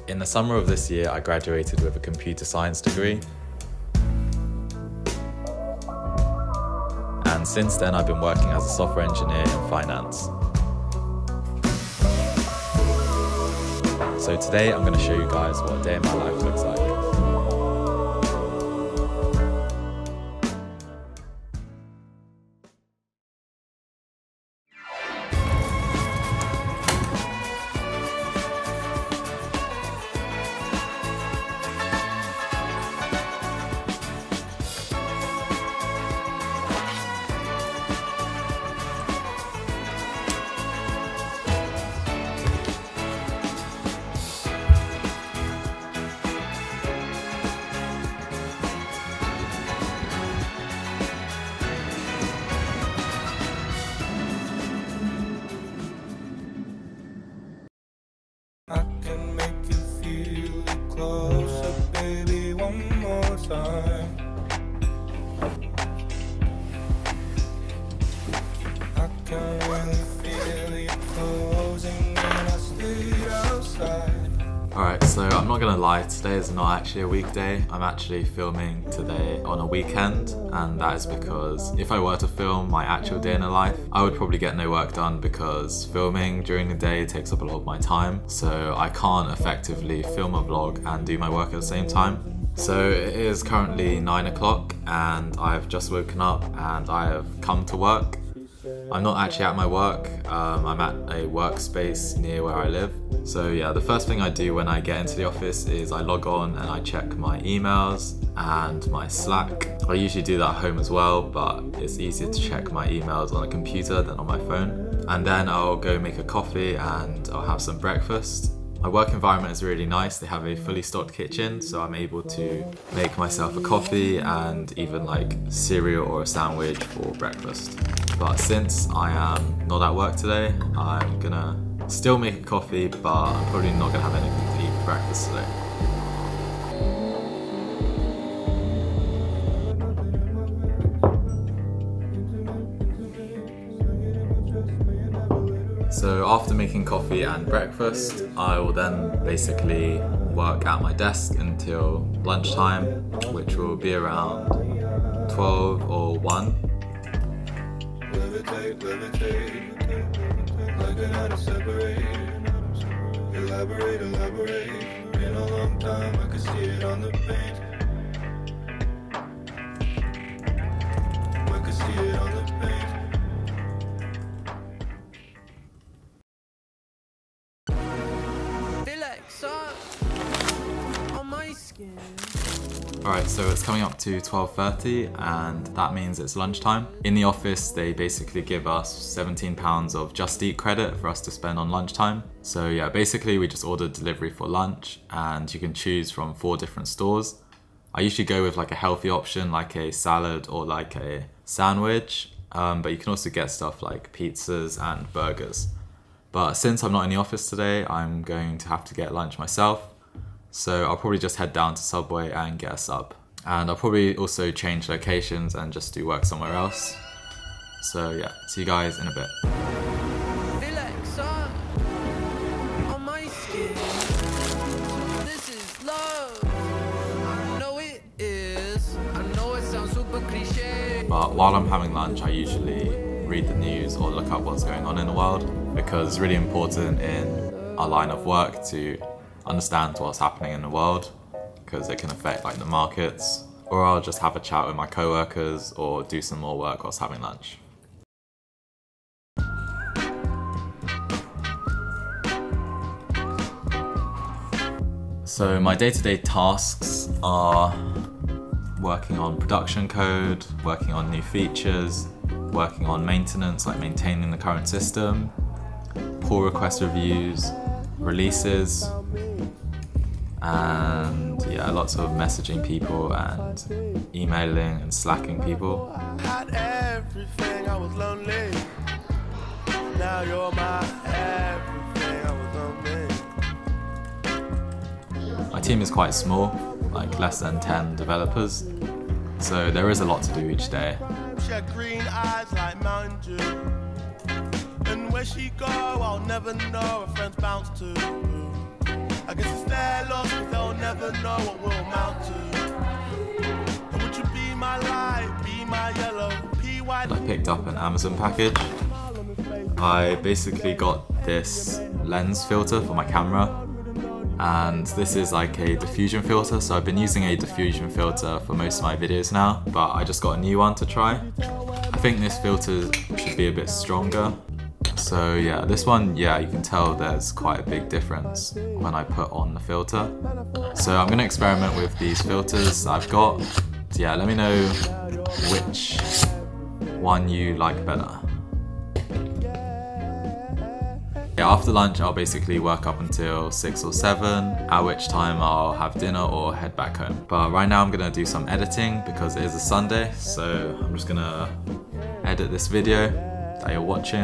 In the summer of this year, I graduated with a computer science degree. And since then, I've been working as a software engineer in finance. So today, I'm going to show you guys what a day in my life looks like. I can make you feel closer, baby, one more time. I can really feel you closing when I stay outside. Alright, so I'm not gonna lie, today is not actually a weekday. I'm actually filming today on a weekend, and that is because if I were to film my actual day in a life, I would probably get no work done because filming during the day takes up a lot of my time, so I can't effectively film a vlog and do my work at the same time. So it is currently 9 o'clock and I've just woken up and I have come to work. I'm not actually at my work, I'm at a workspace near where I live. So yeah, the first thing I do when I get into the office is I log on and I check my emails and my Slack. I usually do that at home as well, but it's easier to check my emails on a computer than on my phone. And then I'll go make a coffee and I'll have some breakfast. My work environment is really nice. They have a fully stocked kitchen, so I'm able to make myself a coffee and even like cereal or a sandwich for breakfast. But since I am not at work today, I'm gonna still make a coffee, but I'm probably not gonna have anything to eat for breakfast today. So after making coffee and breakfast, I will then basically work at my desk until lunchtime, which will be around 12 or 1. Alright, so it's coming up to 12:30 and that means it's lunchtime. In the office, they basically give us £17 of Just Eat credit for us to spend on lunchtime. So yeah, basically we just ordered delivery for lunch and you can choose from 4 different stores. I usually go with like a healthy option like a salad or like a sandwich, but you can also get stuff like pizzas and burgers. But since I'm not in the office today, I'm going to have to get lunch myself. So I'll probably just head down to Subway and get a sub. And I'll probably also change locations and just do work somewhere else. So yeah, see you guys in a bit. But while I'm having lunch, I usually read the news or look up what's going on in the world, because it's really important in our line of work to understand what's happening in the world, because it can affect like the markets. Or I'll just have a chat with my co-workers or do some more work whilst having lunch. So my day-to-day tasks are working on production code, working on new features, working on maintenance, like maintaining the current system, pull request reviews, releases, and yeah, lots of messaging people and emailing and slacking people. I had everything, I was lonely. Now you're my everything, I was lonely. My team is quite small, like less than 10 developers, so there is a lot to do each day. She had green eyes like Mountain Dew, and where she go, I'll never know. Her friends bounce too. I guess it's there never know what we'll amount to. And would you be my light, be my yellow, P-white? I picked up an Amazon package. I basically got this lens filter for my camera, and this is like a diffusion filter. So I've been using a diffusion filter for most of my videos now, but I just got a new one to try. I think this filter should be a bit stronger. So yeah, this one, yeah, you can tell there's quite a big difference when I put on the filter. So I'm gonna experiment with these filters I've got. So yeah, let me know which one you like better. Yeah, after lunch I'll basically work up until 6 or 7, at which time I'll have dinner or head back home. But right now I'm gonna do some editing because it is a Sunday, so I'm just gonna edit this video that you're watching.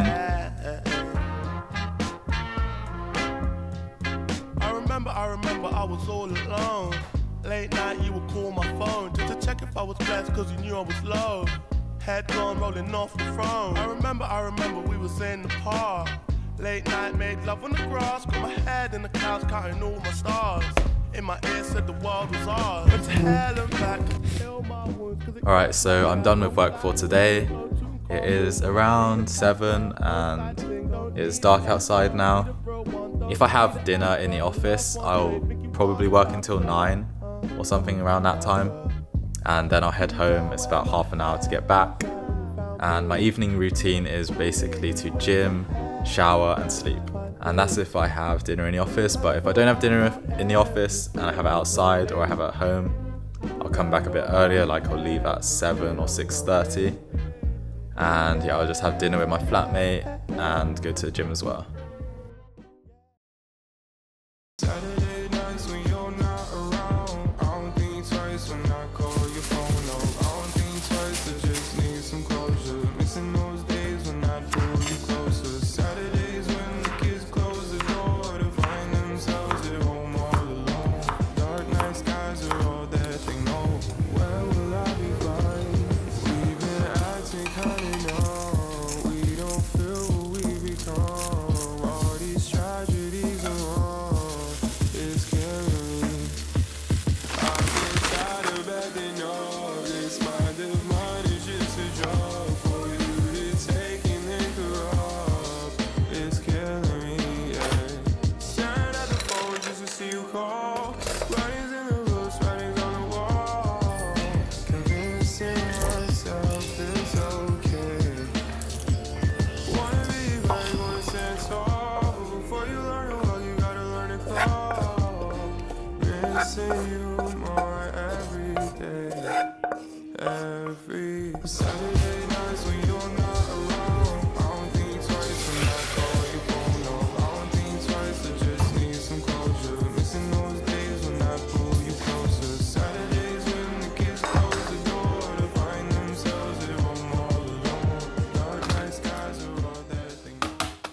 I remember I was all alone. Late night you would call my phone just to check if I was blessed cause you knew I was low. Head gone rolling off the throne. I remember we was in the park. Late night made love on the grass. Got my head in the clouds counting all my stars. In my ear said the world was ours. Went to hell and back to heal my wounds. Alright, so I'm done with work for today. It is around 7 and it's dark outside now. If I have dinner in the office, I'll probably work until 9 or something around that time. And then I'll head home. It's about half an hour to get back. And my evening routine is basically to gym, shower and sleep. And that's if I have dinner in the office. But if I don't have dinner in the office and I have it outside or I have it at home, I'll come back a bit earlier, like I'll leave at 7 or 6:30. And yeah, I'll just have dinner with my flatmate and go to the gym as well. Saturday nights when you're not around, I don't think twice when I call your phone. No, I don't think twice, I just need some closure. Missing those days when I pull you closer. Saturdays when the kids close the door to find themselves at home all alone. Dark night skies are all that they know. Where will I be fine? We've been acting kinda numb. We don't feel what we become. All these tragedies are wrong. It's killing me. I get tired of acting up. This mind of mine is just a drug for you to take and then corrupt. It's killing me, yeah. Staring at the phone just to see you call. Writings in the books, writings on the wall. Convincing myself it's okay. Wanna be right, wanna stand tall. But before you learn to walk, you gotta learn to crawl. Missing you more every day. Every Saturday nights when you're not around, I don't think twice when I call your phone. No, I don't think twice, I just need some closure. Missing those days when I pull you closer. Saturdays when the kids close the door to find themselves at home all alone. Dark night skies are all that they know.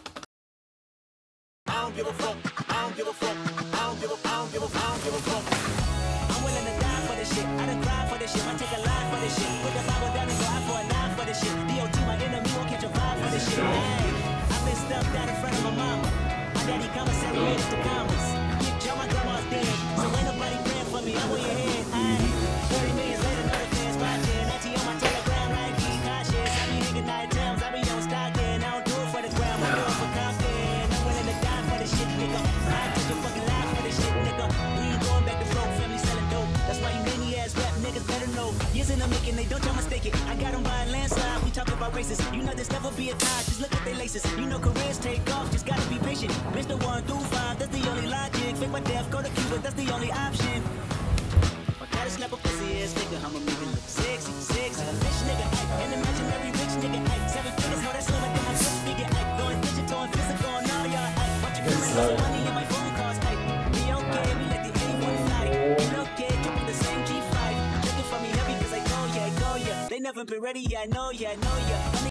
I don't give a fuck. I don't give a fuck. I don't give a fuck. I'm willing to die for this shit. I done cried for this shit. Might take a line for this shit. Put the Bible down and go out for a line for this shit. DOT, my enemy won't catch a vibe for this shit. Hey, I've been stuffed down in front of my mama. My daddy commissary made it to commas. Joe, my grandma's dead, so ain't nobody praying for me. I'm where your head. Hey, 30 million later, another fans watching. Auntie on my telegram, right? Be cautious. I be hanging night times. I be on stocking. I don't do it for the gram. I do it for Compton. I'm willing to die for this shit, nigga. I take your fucking life for this shit, nigga. We ain't going back to broke, family selling dope. That's why you many ass rap niggas better know. Years in the making, they don't y'all mistake it. I got them by a landslide. We talk about races. You know this never be a tie. Just look at their laces. You know careers take off. Just gotta be patient. Bitch, the 1 through 5. That's the only logic. Fake my death, go to Cuba. That's the only option. I gotta slap a pussy ass nigga. I'ma make it look sexy, sexy. Rich nigga, ay. An imaginary rich nigga, ay. 7 figures, no, that's slimmer than my first figure, ay. Going digital and physical and all y'all, ay. Watch your careers, money in my phone calls, ay. We okay, we let the A1 fly. We okay, triple the same G5. Looking for me heavy cause I go, yeah, I go, yeah. They never been ready, yeah, I know, yeah, I know, yeah.